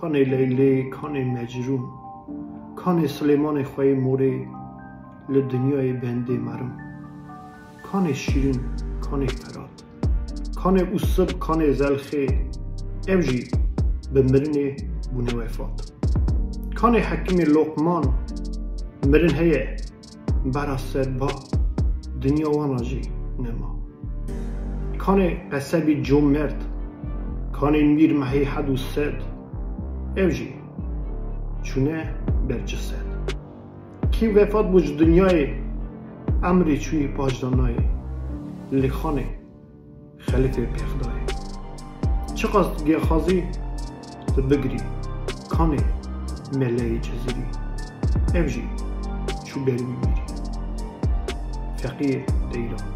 کان لیلی کان مجروم کان سلیمان خوی موری لدنیای بنده مرم کان شیرین کان پراد کان اوسب کان زلخی اوجی بمرنی بونه وفات کان حکیم لقمان مرن هیه برا سر با دنیا واناجی نما کان قصبی جمرد کان میر محی حد و سد اوجی چونه برجسد کی وفات بوج دنیای امری چوی پاجدانای لخانه خلیفه پیخدای چقدر گیخازی تو بگری کان ملای جزیری اوجی چو بری میری فقیه دیران